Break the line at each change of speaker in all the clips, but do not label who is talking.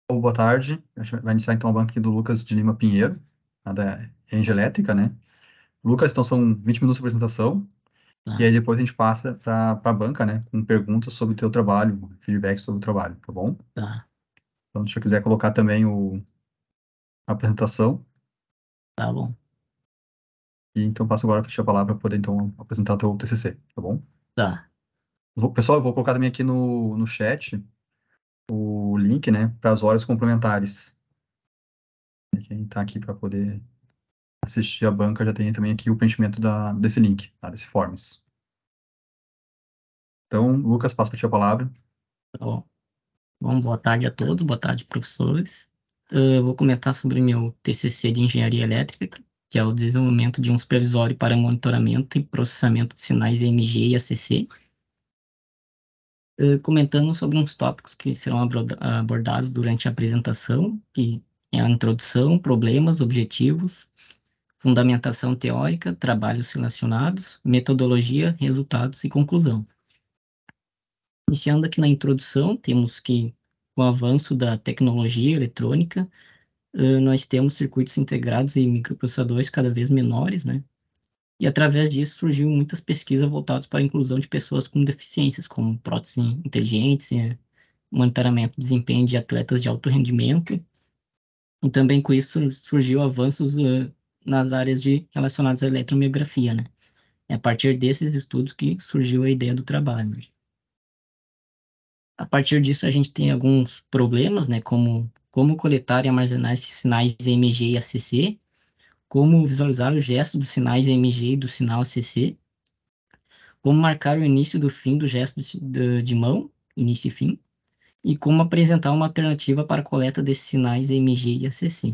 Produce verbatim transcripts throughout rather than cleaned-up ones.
Boa tarde. A gente vai iniciar então a banca aqui do Lucas de Lima Pinheiro, a da Engie Elétrica, né? Lucas, então são vinte minutos de apresentação, e aí
Tá,
depois a gente passa para a banca, né? Com perguntas sobre o teu trabalho, feedback sobre o trabalho, tá bom?
tá,
Então, se você quiser colocar também o, a apresentação,
tá bom.
e então passo agora para ti a palavra para poder então apresentar o teu T C C, tá bom?
Tá,
Vou- pessoal, eu vou colocar também aqui no, no chat o link, né, para as horas complementares. Quem está aqui para poder assistir a banca já tem também aqui o preenchimento da, desse link, tá? Desse forms. Então, Lucas, passo para ti a palavra.
tá bom. Bom, boa tarde a todos, boa tarde, professores. Eh, Eu vou comentar sobre meu T C C de Engenharia Elétrica, que é o desenvolvimento de um supervisório para monitoramento e processamento de sinais M G e A C C, eh, comentando sobre uns tópicos que serão abroda- abordados durante a apresentação, que é a introdução, problemas, objetivos, fundamentação teórica, trabalhos relacionados, metodologia, resultados e conclusão. Iniciando aqui na introdução, temos que, com o avanço da tecnologia eletrônica, eh, nós temos circuitos integrados e microprocessadores cada vez menores, né? E através disso surgiu muitas pesquisas voltadas para a inclusão de pessoas com deficiências, como próteses inteligentes, eh, monitoramento do desempenho de atletas de alto rendimento, e também com isso surgiu avanços eh, nas áreas de relacionadas à eletromiografia, né? É a partir desses estudos que surgiu a ideia do trabalho. A partir disso, a gente tem alguns problemas, né, como como coletar e armazenar esses sinais M G e A C C, como visualizar o gesto dos sinais M G e do sinal A C C, como marcar o início do fim do gesto de, de, de mão, início e fim, e como apresentar uma alternativa para a coleta desses sinais M G e A C C.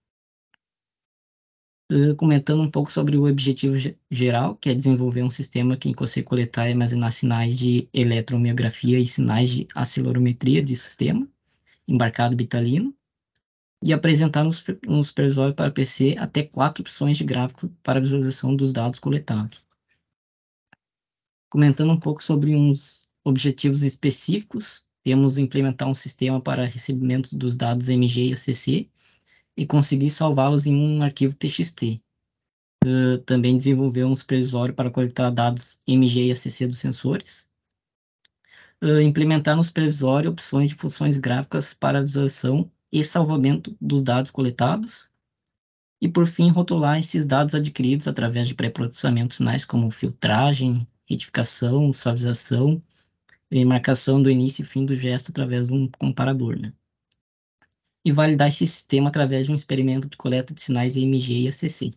Uh, comentando um pouco sobre o objetivo ge- geral, que é desenvolver um sistema que consegue coletar e armazenar sinais de eletromiografia e sinais de acelorometria de sistema, embarcado bitalino, e apresentar nos, nos supervisórios para P C até quatro opções de gráfico para visualização dos dados coletados. Comentando um pouco sobre uns objetivos específicos, temos implementar um sistema para recebimento dos dados M G e A C C e conseguir salvá-los em um arquivo T X T. Uh, também desenvolver um supervisório para coletar dados M G e A C C dos sensores. Uh, implementar no supervisório opções de funções gráficas para visualização e salvamento dos dados coletados. E, por fim, rotular esses dados adquiridos através de pré-processamentos sinais como filtragem, retificação, suavização e marcação do início e fim do gesto através de um comparador, né? E validar esse sistema através de um experimento de coleta de sinais M G e A C C.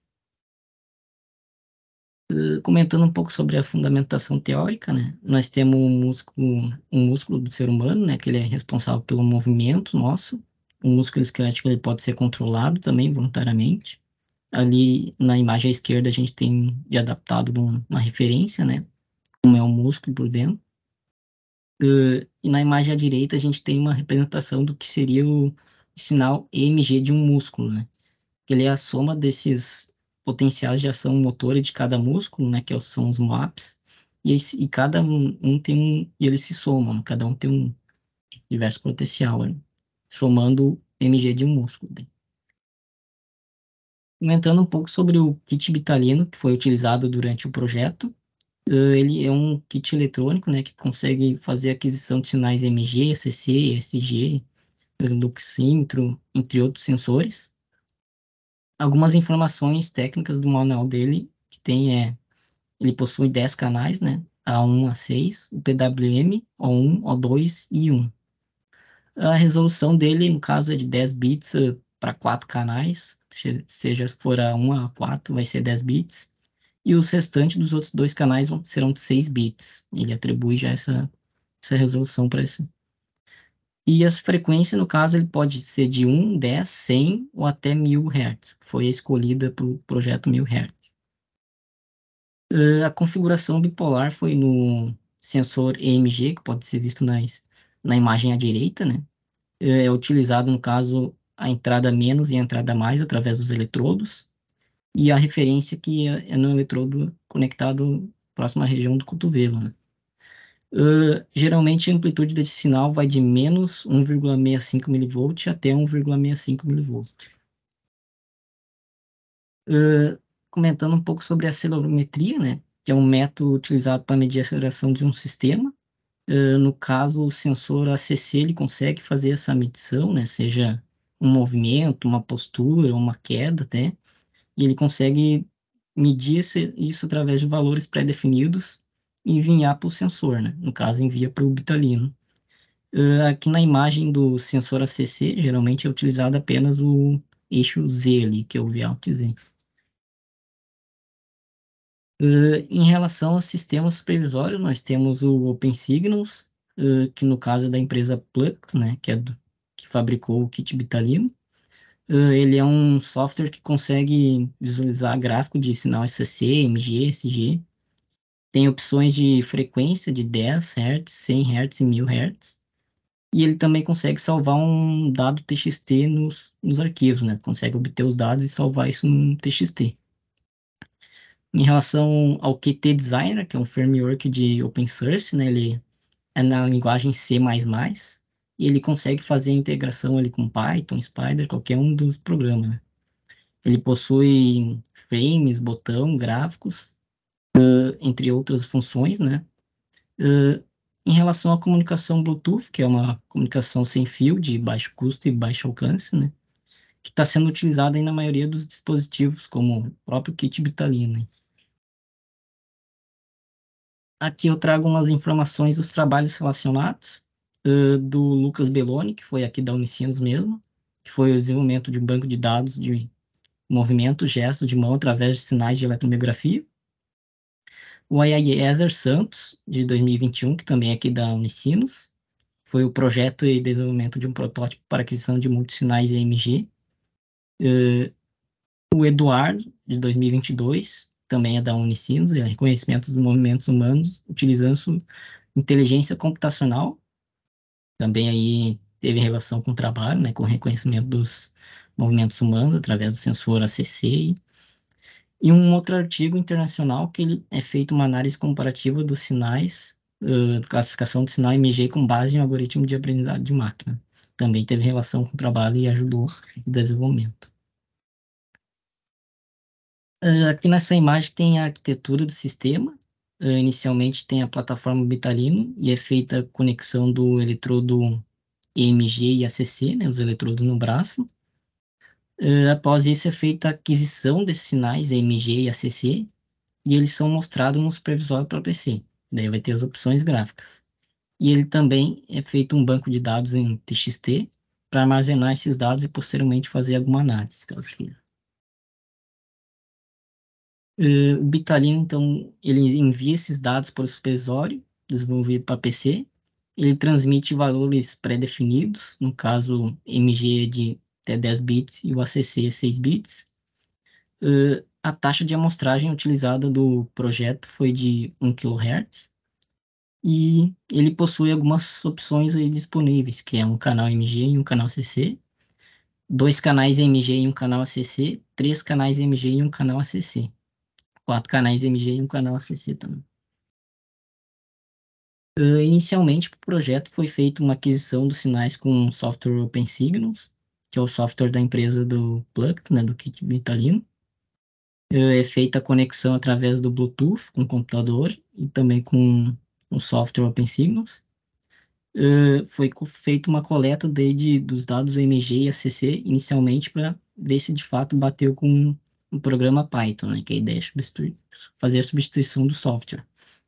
Uh, Comentando um pouco sobre a fundamentação teórica, né? Nós temos um músculo, um músculo do ser humano, né? Que ele é responsável pelo movimento nosso. O músculo esquelético ele pode ser controlado também voluntariamente. Ali na imagem à esquerda a gente tem de adaptado um- uma referência, né? Como é o músculo por dentro. Uh, e na imagem à direita a gente tem uma representação do que seria o sinal E M G de um músculo, né? Que ele é a soma desses potenciais de ação motora de cada músculo, né? Que é são os MAPs. E, esse, e cada um, um tem um... E eles se somam, né? Cada um tem um diverso potencial, né? Somando o M G de um músculo, né? Comentando um pouco sobre o kit Bitalino que foi utilizado durante o projeto. Uh, ele é um kit eletrônico, né, que consegue fazer aquisição de sinais M G, A C C, E S G, luxímetro, entre outros sensores. Algumas informações técnicas do manual dele, que tem é, ele possui dez canais, né, A um a seis, o P W M, O um, O dois e um. A resolução dele, no caso, é de dez bits para quatro canais, se- seja for a um a quatro, vai ser dez bits. E os restantes dos outros dois canais vão, serão de seis bits. Ele atribui já essa, essa resolução para esse. E as frequências, no caso, ele pode ser de um, dez, cem ou até mil Hz, que foi a escolhida para o projeto mil Hz. Uh, a configuração bipolar foi no sensor E M G, que pode ser visto nas, na imagem à direita, né? É utilizado, no caso, a entrada menos e a entrada mais através dos eletrodos, e a referência que é é no eletrodo conectado próximo à região do cotovelo, né? Uh, geralmente a amplitude desse sinal vai de menos um vírgula sessenta e cinco milivolts até um vírgula sessenta e cinco milivolts. Uh, comentando um pouco sobre a acelerometria, né, que é um método utilizado para medir a aceleração de um sistema. Uh, no caso, o sensor A C C ele consegue fazer essa medição, né, seja um movimento, uma postura, uma queda até, e ele consegue medir esse, isso através de valores pré-definidos e enviar para o sensor, né, no caso, envia para o bitalino. Uh, aqui na imagem do sensor A C C, geralmente é utilizado apenas o eixo Z ali, que é o Vout Z. Uh, em relação aos sistemas supervisórios, nós temos o OpenSignals, uh, que no caso é da empresa Plux, né, que é do, que fabricou o kit Bitalino. Uh, ele é um software que consegue visualizar gráfico de sinal S C C, M G, S G. Tem opções de frequência de dez hertz, cem hertz e mil hertz. E ele também consegue salvar um dado T X T nos, nos arquivos, né? Consegue obter os dados e salvar isso num T X T. Em relação ao Qt Designer, que é um framework de open source, né? Ele é na linguagem C++, e ele consegue fazer a integração ali com Python, Spider, qualquer um dos programas, né? Ele possui frames, botão, gráficos, entre outras funções, né? Uh, em relação à comunicação Bluetooth, que é uma comunicação sem fio, de baixo custo e baixo alcance, né? Que está sendo utilizada aí na maioria dos dispositivos, como o próprio kit Bitalina. Aqui eu trago umas informações dos trabalhos relacionados uh, do Lucas Belloni, que foi aqui da Unicinos mesmo, que foi o desenvolvimento de um banco de dados de movimento, gesto de mão através de sinais de eletromiografia. O Eliezer Santos, de dois mil e vinte e um, que também é aqui da Unicinos, foi o projeto e desenvolvimento de um protótipo para aquisição de multissinais E M G. Uh, o Eduardo, de dois mil e vinte e dois, também é da Unicinos, é reconhecimento dos movimentos humanos, utilizando inteligência computacional, também aí teve relação com o trabalho, né, com o reconhecimento dos movimentos humanos através do sensor A C C. E um outro artigo internacional que ele é feito uma análise comparativa dos sinais, uh, classificação de sinal M G com base em um algoritmo de aprendizado de máquina. Também teve relação com o trabalho e ajudou no desenvolvimento. Uh, aqui nessa imagem tem a arquitetura do sistema. Uh, inicialmente tem a plataforma Bitalino e é feita a conexão do eletrodo E M G e A C C, né, os eletrodos no braço. Uh, após isso é feita a aquisição desses sinais E M G e A C C e eles são mostrados no supervisório para o P C. Daí vai ter as opções gráficas. E ele também é feito um banco de dados em T X T para armazenar esses dados e posteriormente fazer alguma análise, caso queira. Uh, o Bitalino, então, ele envia esses dados para o supervisório, desenvolvido para P C. Ele transmite valores pré-definidos, no caso, M G é de até dez bits e o A C C é seis bits. Uh, a taxa de amostragem utilizada do projeto foi de um quilohertz. E ele possui algumas opções aí disponíveis, que é um canal M G e um canal A C C, dois canais M G e um canal A C C, três canais M G e um canal A C C. Quatro canais M G e um canal A C C também. Uh, inicialmente, para o projeto foi feita uma aquisição dos sinais com o software OpenSignals, que é o software da empresa do Plux, né, do kit Bitalino. Uh, é feita a conexão através do Bluetooth com o computador e também com o software OpenSignals. Uh, foi feita uma coleta de, de, dos dados M G e A C C inicialmente para ver se de fato bateu com o programa Python, né, que a ideia é fazer a substituição do software.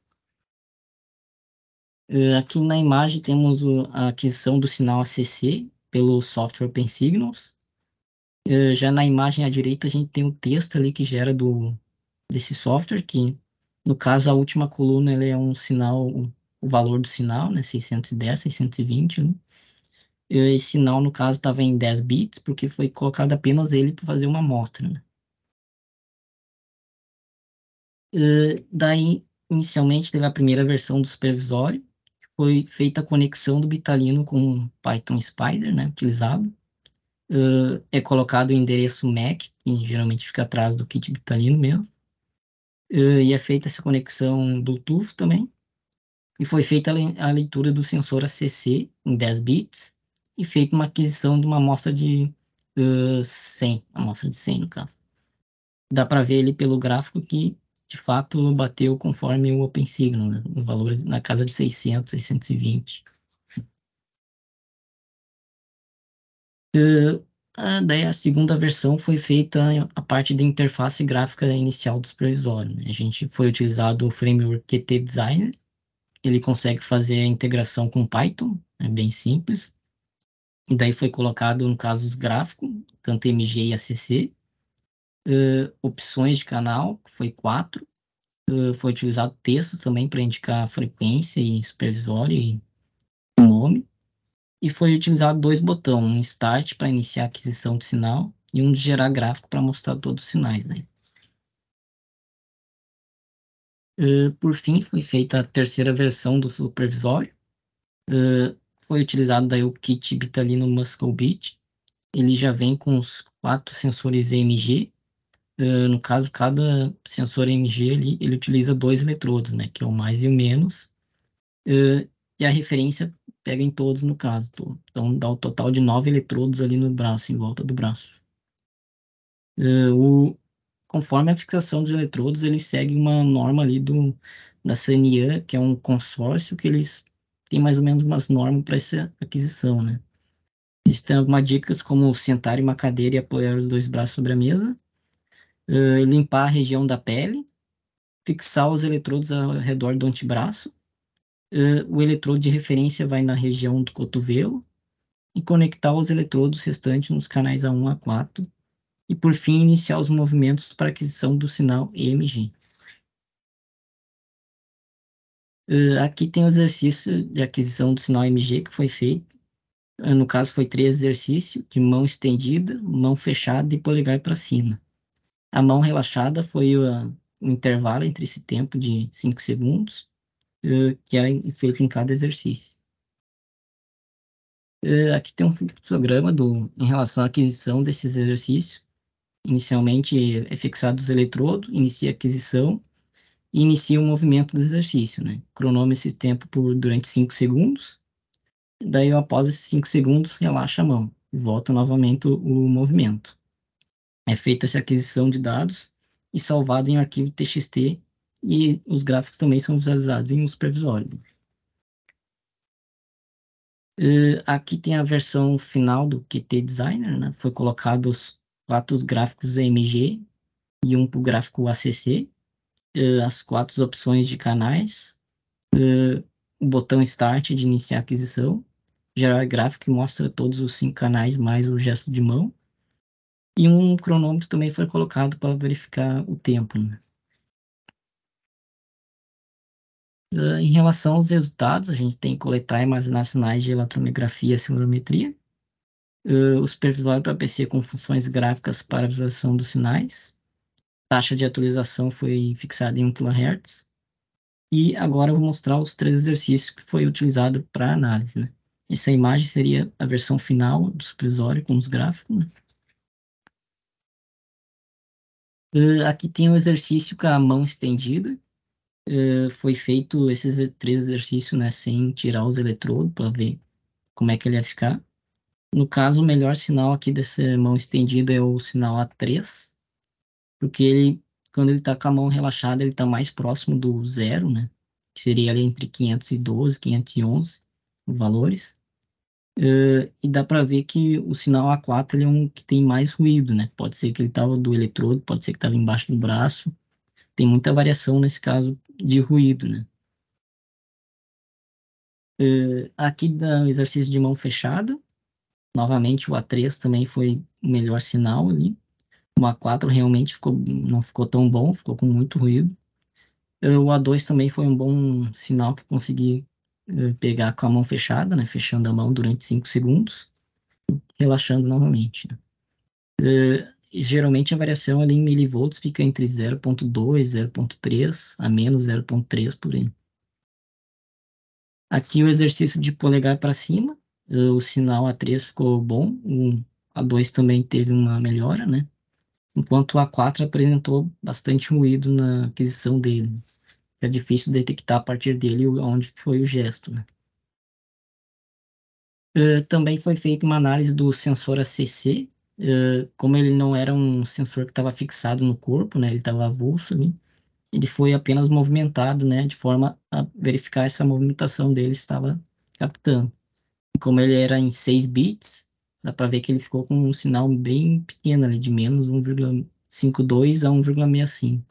Uh, aqui na imagem temos o, a aquisição do sinal A C C pelo software OpenSignals. Uh, já na imagem à direita a gente tem o texto ali que gera do, desse software, que no caso a última coluna ele é um sinal, o valor do sinal, né, seiscentos e dez, seiscentos e vinte, né? Esse sinal no caso estava em dez bits, porque foi colocado apenas ele para fazer uma amostra, né? Uh, daí, inicialmente, teve a primeira versão do supervisório, foi feita a conexão do Bitalino com o Python Spider, né, utilizado. Uh, é colocado o endereço M A C, que geralmente fica atrás do kit Bitalino mesmo. Uh, e é feita essa conexão Bluetooth também. e foi feita a le- a leitura do sensor A C C em dez bits e feita uma aquisição de uma amostra de uh, cem, amostra de cem no caso. Dá para ver ali pelo gráfico que, de fato, bateu conforme o OpenSignal, né? Um valor na casa de seiscentos, seiscentos e vinte. Uh, ah, daí a segunda versão foi feita a parte da interface gráfica inicial do supervisório, né? A gente foi utilizado o framework Qt Designer. Ele consegue fazer a integração com Python, é bem simples. E daí foi colocado, no caso, os gráficos, tanto M G e A C C. Uh, opções de canal, que foi quatro. Uh, foi utilizado textos também para indicar frequência e supervisório e nome. E foi utilizado dois botões, um Start para iniciar a aquisição do sinal e um de gerar gráfico para mostrar todos os sinais, né? Uh, por fim, foi feita a terceira versão do supervisório. Uh, foi utilizado daí o kit Bitalino Muscle Beat. Ele já vem com os quatro sensores E M G. Uh, no caso, cada sensor E M G ele, ele utiliza dois eletrodos, né? Que é o mais e o menos. Uh, e a referência pega em todos no caso. Tô. Então dá o total de nove eletrodos ali no braço, em volta do braço. Uh, o, conforme a fixação dos eletrodos, ele segue uma norma ali do, da C N I A, que é um consórcio que eles têm mais ou menos umas normas para essa aquisição, né? Eles têm algumas dicas como sentar em uma cadeira e apoiar os dois braços sobre a mesa, uh, limpar a região da pele, fixar os eletrodos ao redor do antebraço, uh, o eletrodo de referência vai na região do cotovelo e conectar os eletrodos restantes nos canais A um a quatro e, por fim, iniciar os movimentos para aquisição do sinal E M G. Uh, aqui tem o exercício de aquisição do sinal E M G que foi feito. Uh, no caso, foi três exercícios de mão estendida, mão fechada e polegar para cima. A mão relaxada foi o, o intervalo entre esse tempo de cinco segundos, uh, que era feito em cada exercício. Uh, aqui tem um fluxograma do, em relação à aquisição desses exercícios. Inicialmente é fixado os eletrodos, inicia a aquisição e inicia o movimento do exercício, né? Cronômetro esse tempo por, durante cinco segundos, daí após esses cinco segundos relaxa a mão e volta novamente o, o movimento. É feita essa aquisição de dados e salvado em arquivo T X T e os gráficos também são visualizados em um supervisório. Uh, aqui tem a versão final do Qt Designer, né? Foi colocado os quatro gráficos E M G e um para o gráfico A C C, uh, as quatro opções de canais, uh, o botão Start de iniciar a aquisição, gerar gráfico que mostra todos os cinco canais mais o gesto de mão, e um cronômetro também foi colocado para verificar o tempo, né? Uh, em relação aos resultados, a gente tem que coletar e armazenar sinais de eletromiografia e ciclometria. Uh, o supervisório para P C com funções gráficas para visualização dos sinais. Taxa de atualização foi fixada em um quilohertz. E agora eu vou mostrar os três exercícios que foi utilizado para análise, né? Essa imagem seria a versão final do supervisório com os gráficos, né? Uh, aqui tem o exercício com a mão estendida. Uh, foi feito esses três exercícios, né, sem tirar os eletrodos para ver como é que ele ia ficar. No caso, o melhor sinal aqui dessa mão estendida é o sinal A três, porque ele, quando ele está com a mão relaxada, ele está mais próximo do zero, né? Que seria ali entre quinhentos e doze, quinhentos e onze valores. Uh, e dá para ver que o sinal A quatro ele é um que tem mais ruído, né? Pode ser que ele estava do eletrodo, pode ser que estava embaixo do braço. Tem muita variação nesse caso de ruído, né? Uh, aqui dá o exercício de mão fechada. Novamente, o A três também foi o melhor sinal ali. O A quatro realmente ficou, não ficou tão bom, ficou com muito ruído. Uh, o A dois também foi um bom sinal que consegui uh, pegar com a mão fechada, né? Fechando a mão durante cinco segundos, relaxando novamente, né? Uh, e geralmente a variação ali em milivolts fica entre zero ponto dois, zero ponto três a menos zero ponto três por aí. Aqui o exercício de polegar para cima, uh, o sinal A três ficou bom, o A dois também teve uma melhora, né? Enquanto o A quatro apresentou bastante ruído na aquisição dele. é difícil detectar a partir dele onde foi o gesto, né? Uh, também foi feita uma análise do sensor A C C, uh, como ele não era um sensor que estava fixado no corpo, né? Ele estava avulso ali. Ele foi apenas movimentado, né? De forma a verificar essa movimentação dele estava captando. Como ele era em seis bits, dá para ver que ele ficou com um sinal bem pequeno ali, de menos um vírgula cinquenta e dois a um vírgula sessenta e cinco.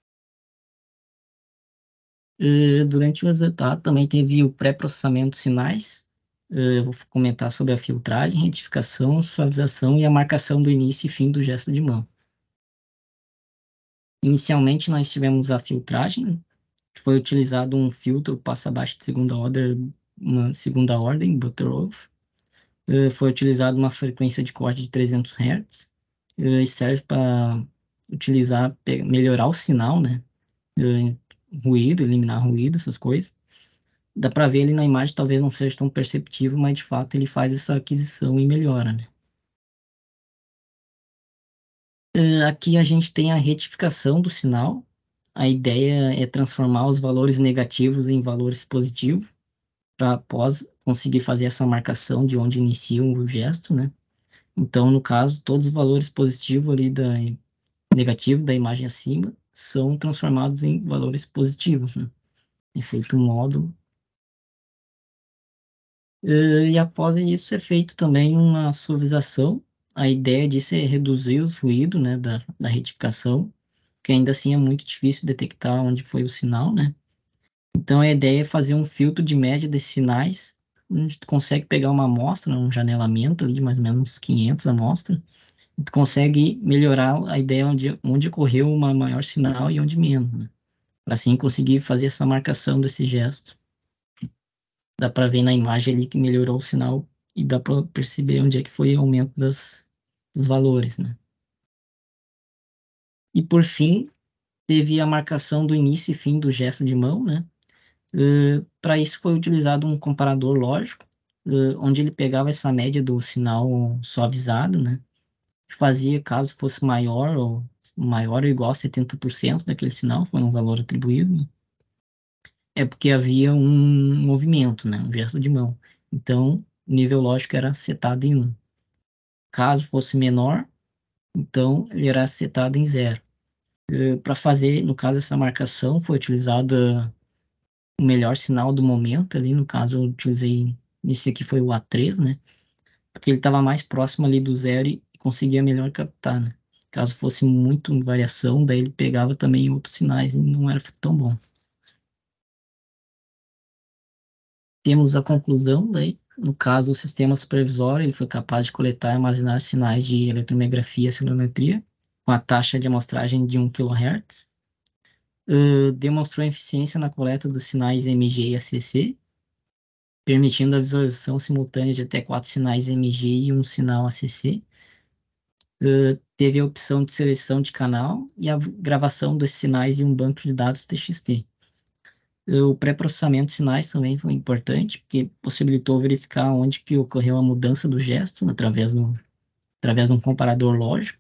Eh, Durante o resultado também teve o pré-processamento de sinais. Eh, Eu vou comentar sobre a filtragem, retificação, suavização e a marcação do início e fim do gesto de mão. Inicialmente, nós tivemos a filtragem, que foi utilizado um filtro passo-abaixo de segunda ordem, uma segunda ordem, Butterworth. Eh, Foi utilizado uma frequência de corte de trezentos hertz, eh, e serve para utilizar, pe- melhorar o sinal, né? Eh, Ruído, eliminar ruído, essas coisas. Dá para ver ele na imagem, talvez não seja tão perceptível, mas de fato ele faz essa aquisição e melhora, né? Eh, Aqui a gente tem a retificação do sinal. A ideia é transformar os valores negativos em valores positivos, para após conseguir fazer essa marcação de onde inicia o gesto, né? Então, no caso, todos os valores positivos ali da negativo da imagem acima são transformados em valores positivos, né? É feito um módulo. Eh, E após isso é feito também uma suavização. A ideia disso é reduzir os ruídos, né, da, da retificação, que ainda assim é muito difícil detectar onde foi o sinal, né? Então a ideia é fazer um filtro de média desses sinais, onde tu consegue pegar uma amostra, um janelamento ali de mais ou menos quinhentas amostras, e tu consegue melhorar a ideia onde, onde ocorreu uma maior sinal e onde menos, né? Para assim conseguir fazer essa marcação desse gesto. Dá para ver na imagem ali que melhorou o sinal e dá para perceber onde é que foi o aumento das, dos valores, né? E por fim, teve a marcação do início e fim do gesto de mão, né? Para isso foi utilizado um comparador lógico, uh, onde ele pegava essa média do sinal suavizado, né? Fazia, caso fosse maior ou maior ou igual a setenta por cento daquele sinal, foi um valor atribuído, né? É porque havia um movimento, né? Um gesto de mão. Então, o nível lógico era setado em um. Caso fosse menor, então ele era setado em zero. Para fazer, no caso, essa marcação, foi utilizada o melhor sinal do momento ali. No caso, eu utilizei, esse aqui foi o A três, né? Porque ele estava mais próximo ali do zero e conseguia melhor captar, né? Caso fosse muito variação, daí ele pegava também outros sinais e não era tão bom. Temos a conclusão daí. No caso, o sistema supervisório ele foi capaz de coletar e armazenar sinais de eletromiografia e ciclometria com a taxa de amostragem de um quilohertz. Uh, demonstrou eficiência na coleta dos sinais M G e A C C, permitindo a visualização simultânea de até quatro sinais M G e um sinal A C C. Uh, teve a opção de seleção de canal e a gravação dos sinais em um banco de dados T X T. Uh, o pré-processamento de sinais também foi importante, porque possibilitou verificar onde que ocorreu a mudança do gesto através, do, através de um comparador lógico.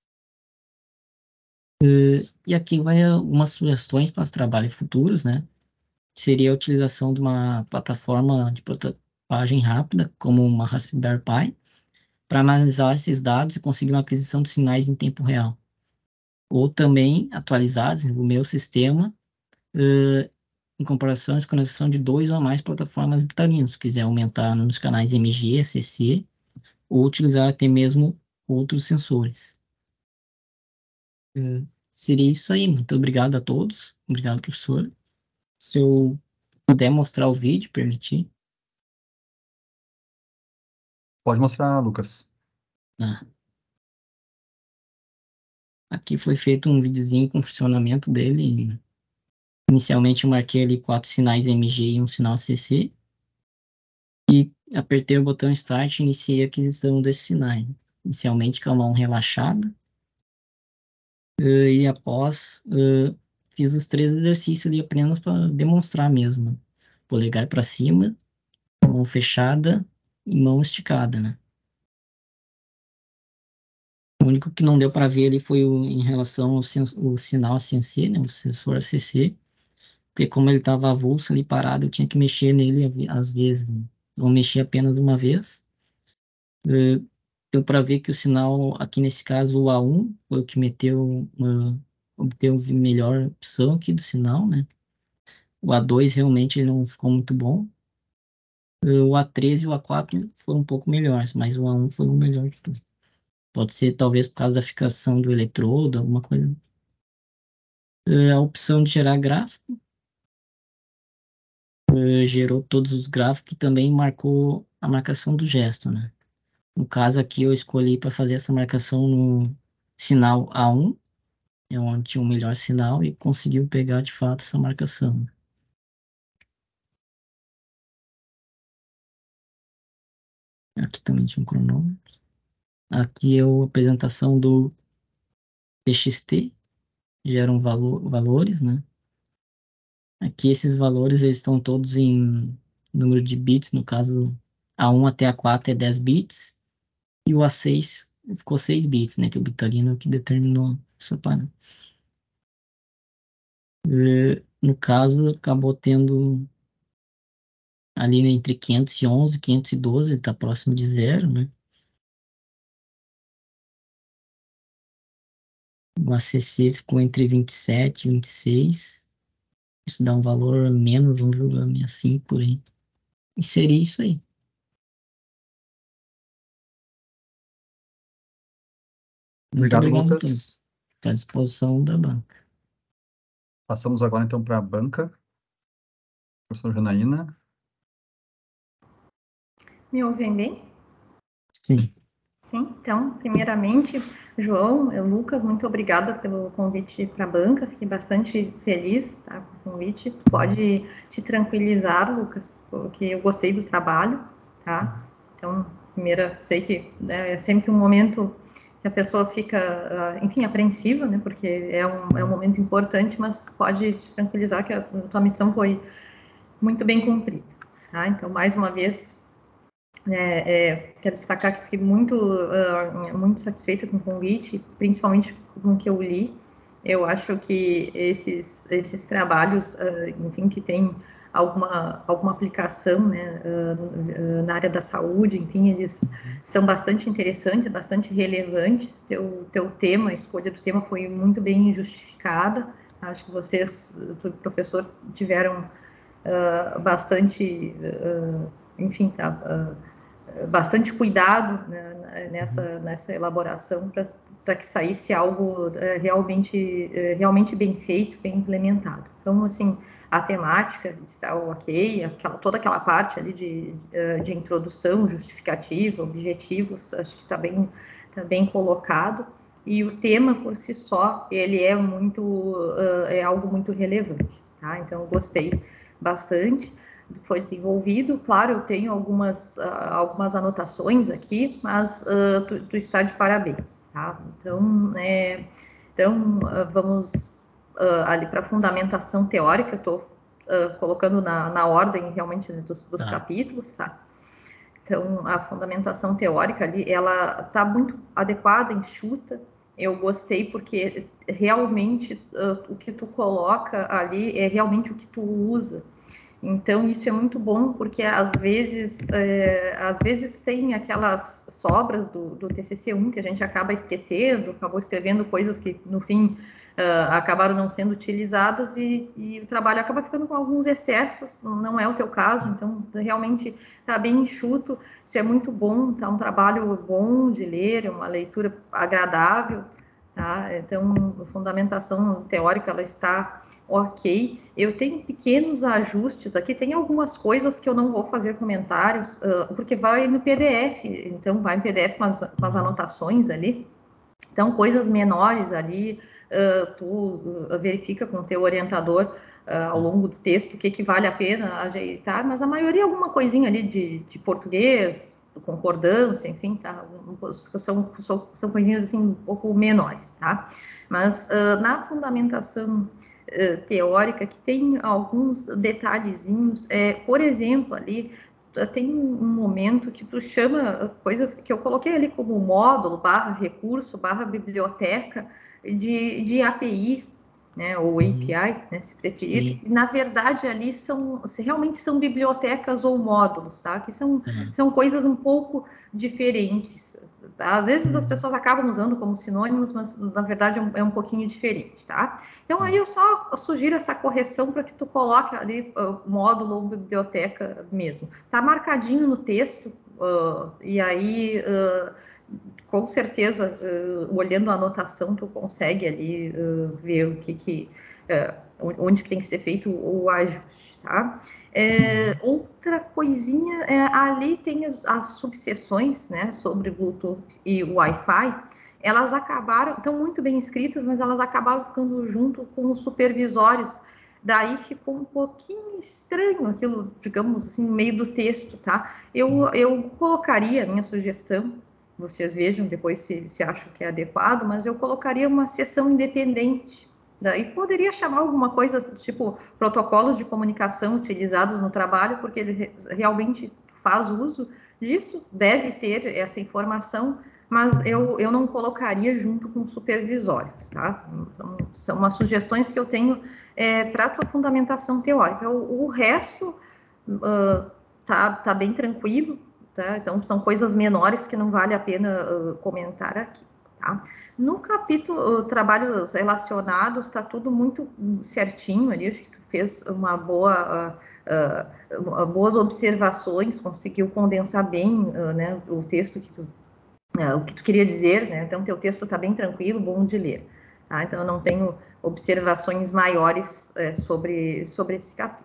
Uh, e aqui vai algumas sugestões para os trabalhos futuros, né? Seria a utilização de uma plataforma de prototipagem rápida, como uma Raspberry Pi, para analisar esses dados e conseguir uma aquisição de sinais em tempo real. Ou também atualizados no meu sistema, uh, em comparações com a conexão de dois ou mais plataformas Vitalinos, se quiser aumentar nos canais M G, C C, ou utilizar até mesmo outros sensores. Uh, Seria isso aí. Muito obrigado a todos. Obrigado, professor. Se eu puder mostrar o vídeo, permitir.
Pode mostrar, Lucas.
Ah, aqui foi feito um videozinho com o funcionamento dele. Inicialmente eu marquei ali quatro sinais M G e um sinal C C. E apertei o botão Start e iniciei a aquisição desses sinais. Inicialmente com a mão relaxada. eh, E após, eh, fiz os três exercícios ali apenas para demonstrar mesmo. Polegar para cima, mão fechada e mão esticada, né? O único que não deu para ver ali foi o, em relação ao sen- o sinal C N C, né? O sensor A C C, porque como ele estava avulso ali parado, eu tinha que mexer nele às vezes, né? Então, eu mexi apenas uma vez. Eh, Deu para ver que o sinal, aqui nesse caso, o A um, foi o que meteu uma, obteve melhor opção aqui do sinal, né? O A dois realmente ele não ficou muito bom. Eh, O A três e o A quatro foram um pouco melhores, mas o A um foi o melhor de tudo. Pode ser talvez por causa da fixação do eletrodo, alguma coisa. Eh, A opção de gerar gráfico, eh, gerou todos os gráficos e também marcou a marcação do gesto, né? No caso aqui eu escolhi para fazer essa marcação no sinal A um, é onde tinha o melhor sinal e conseguiu pegar de fato essa marcação. Aqui também tinha um cronômetro. Aqui é a apresentação do T X T, geram valor, valores, né? Aqui esses valores eles estão todos em número de bits, no caso A um até A quatro é dez bits, e o A seis ficou seis bits, né? Que é o Bitalino que determinou essa parada. Eh, No caso, acabou tendo ali né, entre quinhentos e onze e quinhentos e doze, ele está próximo de zero, né? O A C C ficou entre vinte e sete e vinte e seis, isso dá um valor menos um vírgula sessenta e cinco por aí. E seria isso aí. Muito
Obrigado,
obrigado, Antônio.
Lucas.
Fica à disposição da banca.
Passamos agora, então, para a banca. Professora Janaína.
Me ouvem bem?
Sim.
Sim, então, primeiramente, João, eu, Lucas, muito obrigada pelo convite para a banca, fiquei bastante feliz tá, com o convite. Pode te tranquilizar, Lucas, porque eu gostei do trabalho, tá? Então, primeira, sei que né, é sempre um momento que a pessoa fica, enfim, apreensiva, né? Porque é um, é um momento importante, mas pode te tranquilizar que a tua missão foi muito bem cumprida, tá? Então, mais uma vez, É, é, quero destacar que fiquei muito, uh, muito satisfeita com o convite, principalmente com o que eu li. Eu acho que esses, esses trabalhos, uh, enfim, que tem alguma, alguma aplicação né, uh, na área da saúde, enfim, eles são bastante interessantes, bastante relevantes. Teu, teu tema, a escolha do tema foi muito bem justificada. Acho que vocês, tu, professor, tiveram uh, bastante, uh, enfim, tá, uh, bastante cuidado né, nessa, nessa elaboração para que saísse algo uh, realmente, uh, realmente bem feito, bem implementado. Então, assim, a temática está ok, aquela, toda aquela parte ali de, uh, de introdução, justificativa, objetivos, acho que está bem, tá bem colocado. E o tema por si só, ele é muito, uh, é algo muito relevante, tá? Então, eu gostei bastante, foi desenvolvido. Claro, eu tenho algumas, uh, algumas anotações aqui, mas uh, tu, tu está de parabéns, tá? Então, é, então uh, vamos uh, ali para a fundamentação teórica, eu estou colocando na, na ordem realmente dos, dos
Tá.
capítulos, tá? Então, a fundamentação teórica ali, ela está muito adequada, enxuta. Eu gostei porque realmente uh, o que tu coloca ali é realmente o que tu usa. Então, isso é muito bom, porque às vezes, é, às vezes tem aquelas sobras do, do T C C um que a gente acaba esquecendo, acabou escrevendo coisas que, no fim, uh, acabaram não sendo utilizadas e, e o trabalho acaba ficando com alguns excessos, não é o teu caso, então, realmente está bem enxuto, isso é muito bom, tá um trabalho bom de ler, é uma leitura agradável, tá? Então, a fundamentação teórica, ela está ok. Eu tenho pequenos ajustes aqui, tem algumas coisas que eu não vou fazer comentários, uh, porque vai no P D F, então vai em P D F com as, com as anotações ali. Então, coisas menores ali, uh, tu uh, verifica com o teu orientador uh, ao longo do texto o que, que vale a pena ajeitar, mas a maioria é alguma coisinha ali de, de português, concordância, enfim, tá? São, são, são coisinhas assim um pouco menores, tá? Mas uh, na fundamentação teórica que tem alguns detalhezinhos, é, por exemplo, ali tem um momento que tu chama coisas que eu coloquei ali como módulo, barra recurso, barra biblioteca de, de A P I, né, ou A P I, né, se preferir. Na verdade, ali são, se realmente são bibliotecas ou módulos, tá? Que são, uhum. são coisas um pouco diferentes. Tá? Às vezes uhum. as pessoas acabam usando como sinônimos, mas na verdade é um, é um pouquinho diferente, tá? Então aí eu só sugiro essa correção para que tu coloque ali uh, módulo ou biblioteca mesmo. Tá marcadinho no texto, uh, e aí... Uh, com certeza, uh, olhando a anotação, tu consegue ali uh, ver o que, que uh, onde que tem que ser feito o ajuste, tá? É, outra coisinha, é, ali tem as, as subseções, né, sobre Bluetooth e Wi-Fi, elas acabaram, estão muito bem escritas, mas elas acabaram ficando junto com os supervisórios. Daí ficou um pouquinho estranho aquilo, digamos assim, no meio do texto, tá? Eu, eu colocaria a minha sugestão, vocês vejam depois se, se acham que é adequado, mas eu colocaria uma seção independente. Daí poderia chamar alguma coisa tipo protocolos de comunicação utilizados no trabalho, porque ele realmente faz uso disso, deve ter essa informação, mas eu, eu não colocaria junto com supervisórios, tá? São, são umas sugestões que eu tenho é, para a tua fundamentação teórica. O, o resto uh, tá, tá bem tranquilo. Tá? Então, são coisas menores que não vale a pena uh, comentar aqui. Tá? No capítulo uh, trabalhos relacionados, está tudo muito certinho ali, acho que tu fez uma boa, uh, uh, boas observações, conseguiu condensar bem né, o texto que tu, o que tu queria dizer, né? Então, teu texto está bem tranquilo, bom de ler. Tá? Então, eu não tenho observações maiores é, sobre, sobre esse capítulo.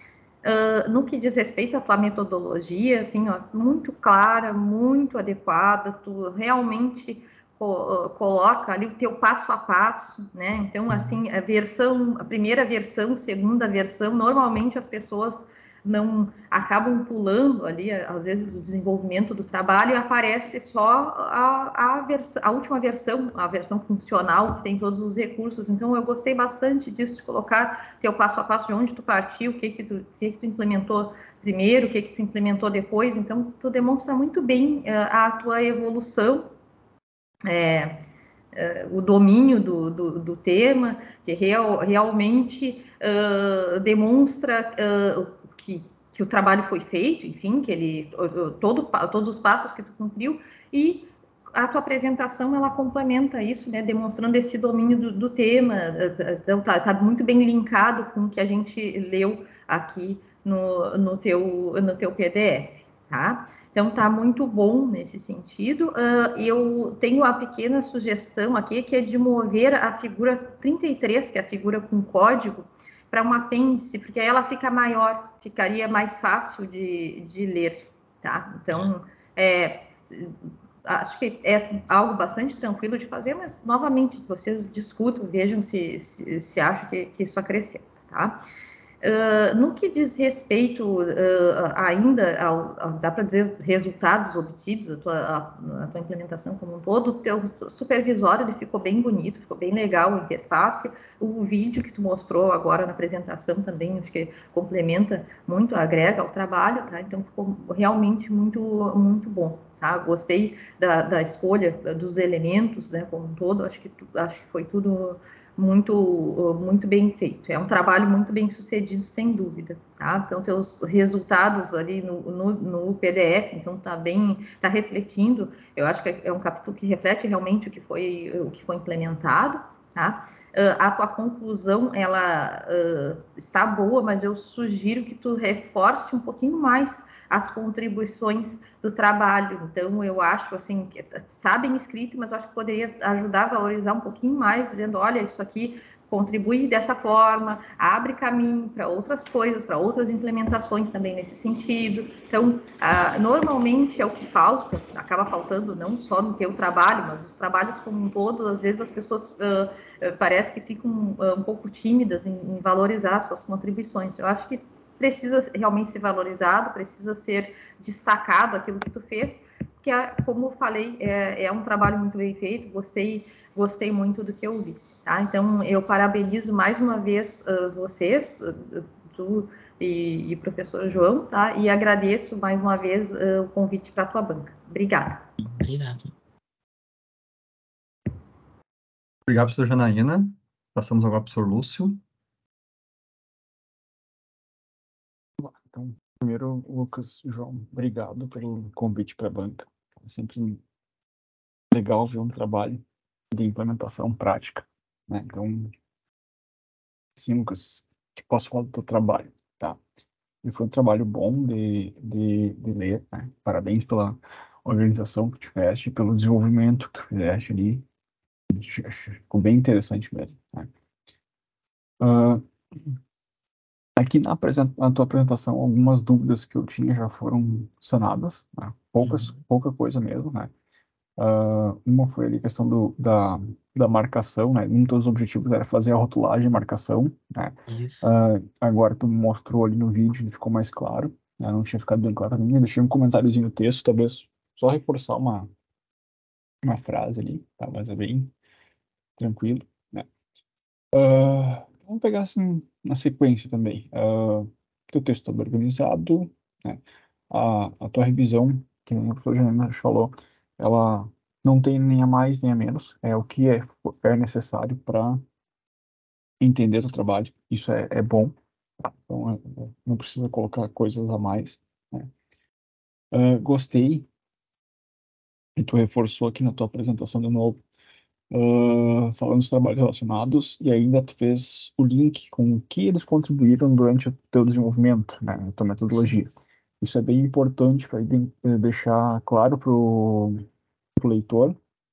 Uh, no que diz respeito à tua metodologia, assim, ó, muito clara, muito adequada, tu realmente co uh, coloca ali o teu passo a passo, né? Então, assim, a versão, a primeira versão, segunda versão, normalmente as pessoas não acabam pulando ali, às vezes, o desenvolvimento do trabalho e aparece só a, a, versão, a última versão, a versão funcional, que tem todos os recursos. Então, eu gostei bastante disso, de colocar teu passo a passo de onde tu partiu, o que que tu, o que que tu implementou primeiro, o que que tu implementou depois. Então, tu demonstra muito bem uh, a tua evolução, é, uh, o domínio do, do, do tema, que real, realmente uh, demonstra uh, que, que o trabalho foi feito, enfim, que ele todo, todos os passos que tu cumpriu, e a tua apresentação ela complementa isso, né, demonstrando esse domínio do, do tema. Então tá, tá muito bem linkado com o que a gente leu aqui no, no, teu, no teu P D F, tá? Então tá muito bom nesse sentido. Uh, eu tenho a pequena sugestão aqui, que é de mover a figura trinta e três, que é a figura com código, para um apêndice, porque aí ela fica maior, ficaria mais fácil de, de ler, tá? Então, é, acho que é algo bastante tranquilo de fazer, mas, novamente, vocês discutam, vejam se, se, se acham que, que isso acrescenta, tá? Uh, no que diz respeito uh, ainda ao, ao dá para dizer, resultados obtidos, a tua, a, a tua implementação como um todo, o teu supervisório ele ficou bem bonito, ficou bem legal a interface, o vídeo que tu mostrou agora na apresentação também, acho que complementa muito, agrega ao trabalho, tá? Então ficou realmente muito, muito bom, tá? Gostei da, da escolha dos elementos, né, como um todo, acho que, acho que foi tudo muito, muito bem feito. É um trabalho muito bem sucedido, sem dúvida, tá? Então, teus resultados ali no, no, no P D F, então tá bem, tá refletindo, eu acho que é um capítulo que reflete realmente o que foi, o que foi implementado, tá? Uh, a tua conclusão, ela uh, está boa, mas eu sugiro que tu reforce um pouquinho mais as contribuições do trabalho. Então, eu acho, assim, que está bem escrito, mas eu acho que poderia ajudar a valorizar um pouquinho mais, dizendo, olha, isso aqui contribui dessa forma, abre caminho para outras coisas, para outras implementações também nesse sentido. Então, ah, normalmente é o que falta, acaba faltando não só no teu trabalho, mas os trabalhos como um todo, às vezes as pessoas ah, parece que ficam ah, um pouco tímidas em, em valorizar suas contribuições. Eu acho que precisa realmente ser valorizado, precisa ser destacado aquilo que tu fez, porque, como eu falei, é, é um trabalho muito bem feito, gostei, gostei muito do que eu vi. Tá? Então, eu parabenizo mais uma vez uh, vocês, uh, tu e, e professor João, tá? E agradeço mais uma vez uh, o convite para a tua banca. Obrigada.
Obrigado.
Obrigado, professora Janaína. passamos agora para o senhor Lúcio.
Então, primeiro, Lucas, João, obrigado pelo convite para a banca. É sempre legal ver um trabalho de implementação prática, né? Então, sim, Lucas, que posso falar do teu trabalho, tá? E foi um trabalho bom de, de, de ler, né? Parabéns pela organização que tiveste, pelo desenvolvimento que tu fizeste ali. Ficou bem interessante mesmo, né? Uh, Aqui na, apresen- na tua apresentação, algumas dúvidas que eu tinha já foram sanadas, né? Poucas,
Uhum.
pouca coisa mesmo, né? Ah, uma foi ali a questão do, da, da marcação, né? Um dos objetivos era fazer a rotulagem e marcação, né?
Isso.
Ah, agora tu mostrou ali no vídeo e ficou mais claro, né? Não tinha ficado bem claro pra mim. Eu deixei um comentáriozinho no texto, talvez só reforçar uma, uma frase ali, tá? Mas é bem tranquilo, né? Ah, vamos pegar assim na sequência também. Ah, teu texto todo organizado, né? A, a tua revisão, que nem o professor Janaína falou, ela não tem nem a mais nem a menos, é o que é, é necessário para entender o trabalho. Isso é, é bom, tá? Então, é- é- não precisa colocar coisas a mais, né? Ah, gostei, e tu reforçou aqui na tua apresentação de novo, ah, falando dos trabalhos relacionados, e ainda tu fez o link com o que eles contribuíram durante o teu desenvolvimento, né, a tua
Sim.
metodologia. Isso é bem importante para deixar claro para o leitor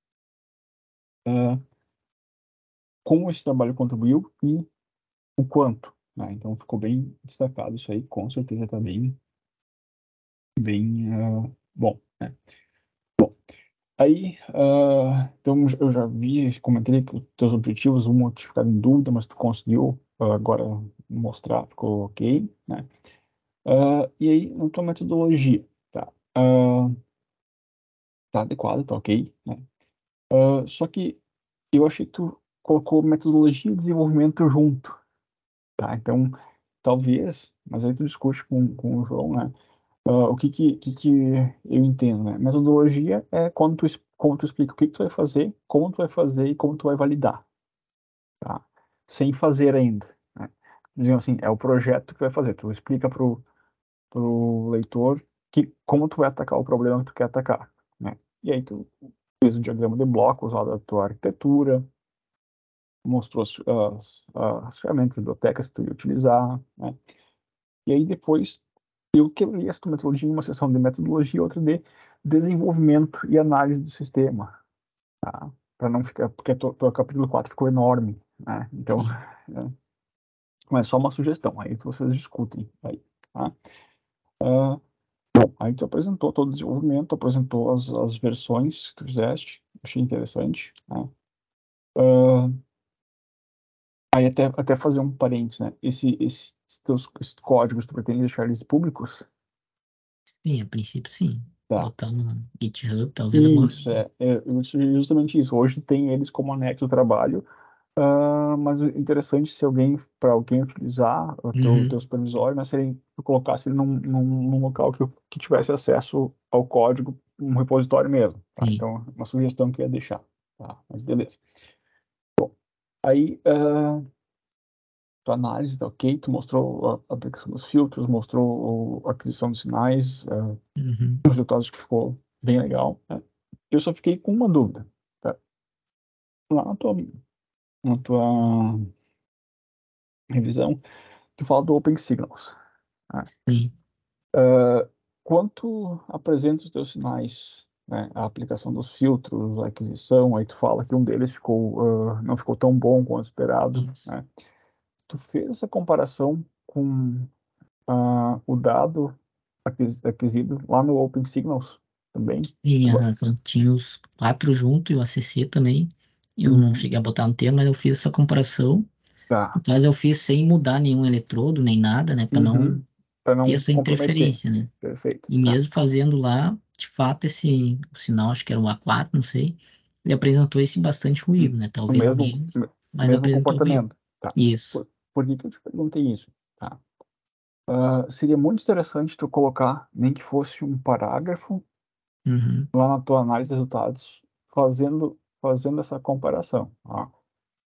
como esse trabalho contribuiu e o quanto, né? Então ficou bem destacado isso aí, com certeza está bem, bem ah, bom, né? Aí, ah, então eu já vi, comentei que os teus objetivos vão te ficar em dúvida, mas tu conseguiu ah, agora mostrar, ficou ok, né? Ah, e aí, na tua metodologia, tá? Ah, tá adequada, tá ok, né? Ah, só que eu achei que tu colocou metodologia e desenvolvimento junto, tá? Então, talvez, mas aí tu discute com, com o João, né? Ah, o que que, que que eu entendo, né? Metodologia é quando tu, es- quando tu explica o que que tu vai fazer, como tu vai fazer e como tu vai validar, tá? Sem fazer ainda, né? Dizendo assim, é o projeto que vai fazer. Tu explica pro, pro leitor que, como tu vai atacar o problema que tu quer atacar, né? E aí tu fez um diagrama de blocos lá da tua arquitetura, mostrou as, as, as ferramentas, bibliotecas que tu ia utilizar, né? E aí depois eu quebrei essa metodologia em uma sessão de metodologia e outra de desenvolvimento e análise do sistema, tá? Para não ficar, porque o capítulo quatro ficou enorme, né? Então,
Sim.
é, não é só uma sugestão, aí vocês discutem, aí, tá? Ah, bom, aí tu apresentou todo o desenvolvimento, apresentou as, as versões que tu fizeste, achei interessante, né? Ah, aí até, até fazer um parênteses, né? Esse, esses teus esses códigos, tu pretende deixar eles públicos?
Sim, a princípio sim.
Tá.
Botar no GitHub, talvez alguma
Isso,
coisa.
é, é eu sugeri justamente isso. Hoje tem eles como anexo do trabalho, ah, mas o interessante se alguém, para alguém utilizar o teu, teu
Uhum.
supervisório, né, se ele tu colocasse ele num, num, num local que, que tivesse acesso ao código, um repositório mesmo, tá?
Sim.
Então, uma sugestão que eu ia deixar, tá? Mas beleza. Aí, ah, tua análise tá ok, tu mostrou a aplicação dos filtros, mostrou o- a aquisição de sinais, ah,
Uhum.
os resultados que ficou bem legal, né? Eu só fiquei com uma dúvida, tá? Lá na tua, na tua revisão, tu fala do Open Signals, né?
Sim.
Quanto apresenta os teus sinais, né? A aplicação dos filtros, a aquisição, aí tu fala que um deles ficou, ah, não ficou tão bom quanto esperado,
Isso.
né? Tu fez essa comparação com ah, o dado aquis- aquisido lá no Open Signals também?
Sim,
Tu ba-
aham, então tinha os quatro junto e o A C C também. Eu não
Uhum.
cheguei a botar no termo, mas eu fiz essa comparação.
Tá.
No caso, eu fiz sem mudar nenhum eletrodo, nem nada, né? Para não
Uhum. Para
ter
não
essa
comprometer.
interferência, né?
Perfeito.
E
Tá.
mesmo fazendo lá, de fato, esse o sinal, acho que era o A quatro, não sei, ele apresentou esse bastante
Hum,
ruído, né?
O
Talvez
mesmo,
menos,
o
mas
mesmo
apresentou ruído.
comportamento. Tá.
Isso.
Por, por que que eu te perguntei isso? Tá. Ah, seria muito interessante tu colocar, nem que fosse um parágrafo,
Uhum.
lá na tua análise de resultados, fazendo, fazendo essa comparação. Tá?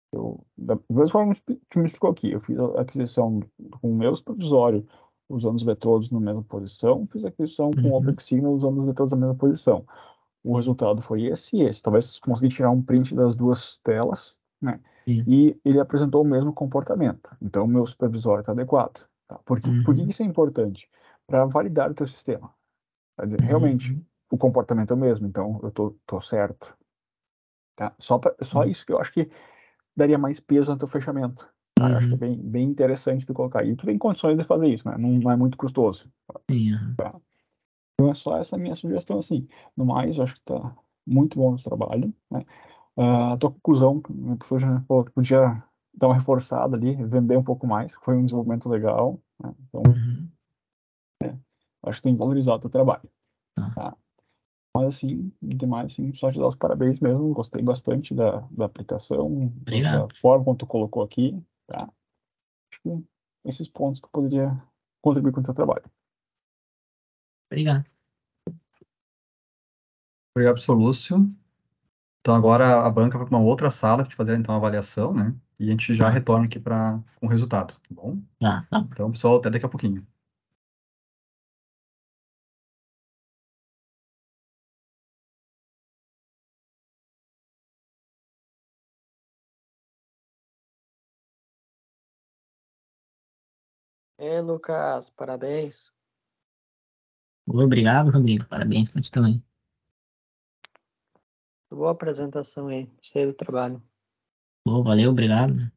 Eu, da mesma forma que tu me explicou aqui, eu fiz a aquisição com o meu supervisório usando os eletrodos na mesma posição, fiz a aquisição com o
Uhum.
OpenSignal usando os eletrodos na mesma posição. O resultado foi esse e esse. Talvez consegui tirar um print das duas telas, né?
Sim.
E ele apresentou o mesmo comportamento. Então, o meu supervisório está adequado. Tá? Por que, por que
Uhum.
isso é importante? Para validar o teu sistema. Quer dizer, realmente,
Uhum.
o comportamento é o mesmo, então eu tô, tô certo. Tá? Só, pra, só
Sim.
isso que eu acho que daria mais peso no teu fechamento. Tá? Eu acho que é
Uhum.
bem, bem interessante tu colocar. E tu tem condições de fazer isso, né? Não, não é muito custoso.
Sim, aham.
Então é só essa minha sugestão, assim. No mais, eu acho que tá muito bom o trabalho, né? Ah, a tua conclusão, né, tu já falou que podia dar uma reforçada ali, vender um pouco mais, que foi um desenvolvimento legal, né? Então,
Uhum.
acho que tem que valorizar o teu trabalho.
Tá.
Tá? Mas, assim, demais, assim, só te dar os parabéns mesmo. Gostei bastante da, da aplicação,
Obrigado.
da forma como tu colocou aqui, tá? Acho que esses pontos tu poderia contribuir com o teu trabalho.
Obrigado.
Obrigado, professor Lúcio. Então agora a banca vai para uma outra sala para fazer então a avaliação, né? E a gente já
Tá.
retorna aqui para com o resultado, tá bom?
Tá. Tá.
Então, pessoal, até daqui a pouquinho.
É, Lucas, parabéns.
Obrigado, Rodrigo. Parabéns pra ti também.
Boa apresentação aí. Gostei do trabalho.
Pô, valeu, obrigado.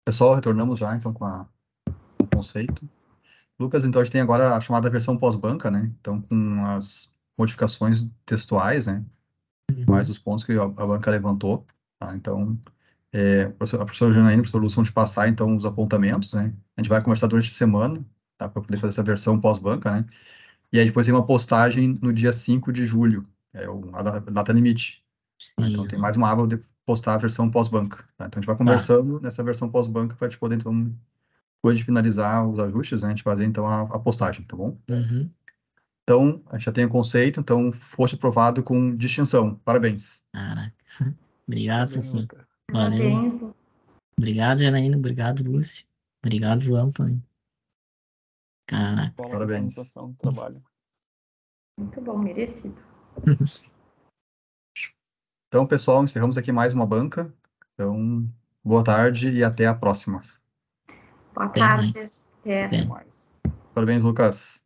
Pessoal, retornamos já, então, com, a, com o conceito. Lucas, então, a gente tem agora a chamada versão pós-banca, né? Então, com as modificações textuais, né? Mais os pontos que a, a banca levantou, tá? Então, é, a professora, a professora Janaína e o professor Lúcio vão te passar, então, os apontamentos, né? A gente vai conversar durante a semana, tá? Para poder fazer essa versão pós-banca, né? E aí depois tem uma postagem no dia cinco de julho, é o, a da- data limite. Tá? Então,
Sim.
tem mais uma aba de postar a versão pós-banca, tá? Então, a gente vai
Tá.
conversando nessa versão pós-banca para a gente poder, então, depois de finalizar os ajustes, né, a gente fazer, então, a, a postagem, tá bom?
Uhum.
Então, a gente já tem o conceito, então, foste aprovado com distinção. Parabéns.
Caraca. Obrigado,
Parabéns,
professor.
Lucas.
Valeu.
Parabéns, Lucas.
Obrigado, Janaína. Obrigado, Lúcio. Obrigado, João, também. Caraca.
Bola de
Parabéns.
apresentação do trabalho.
Muito bom, merecido.
Então, pessoal, encerramos aqui mais uma banca. Então, boa tarde e até a próxima.
Boa
Até
tarde.
mais.
Até.
Até.
Até mais.
Parabéns, Lucas.